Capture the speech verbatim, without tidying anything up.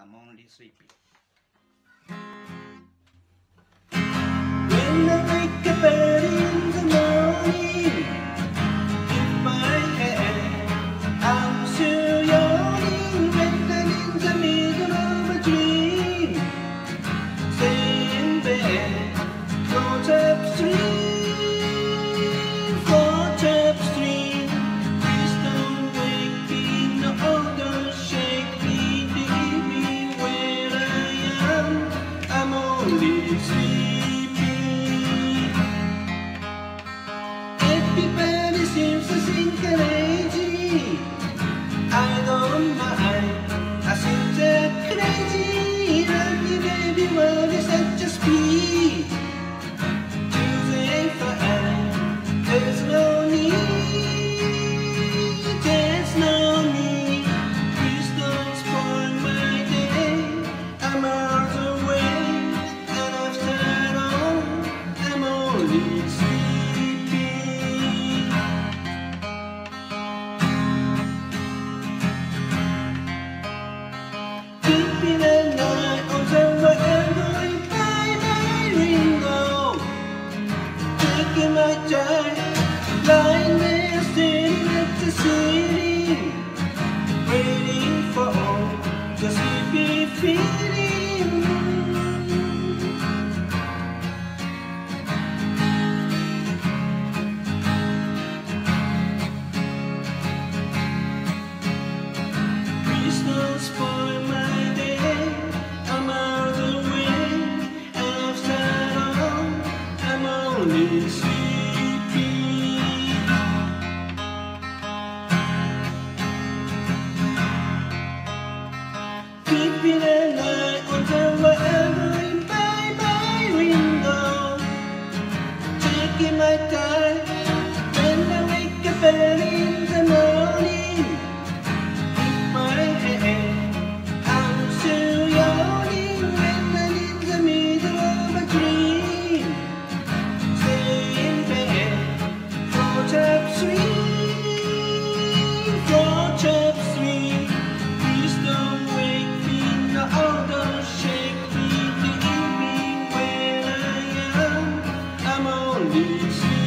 I'm only sleepy. When I wake up early in the morning, in my head I'm still yawning, written in the middle of a dream. Stay in bed, float upstream, float upstream. Please don't wake me, no, don't shake me, leave me where I am. I'm only sleeping. Everybody seems to think crazy. I don't mind, I seem that crazy. Love me baby, what is such a speed? Choosing fine, there's no need, there's no need. Please don't spoil my day. I'm miles away, and after all, I'm only sleeping. Sleeping at night on the veranda by my window, taking my time, lying there staring at the ceiling, waiting for the sleepy feeling. Please don't spoil my day. I'm out of the way, and after all, I'm only sleeping. Sleeping at night on the veranda by my window, taking my time. When I wake up early in the morning, in my head I'm still yawning, when I'm in the middle of a dream. Stay in bed, float upstream, float upstream. Please don't wake me, no, don't shake me, leave me where I am. I'm only sleeping.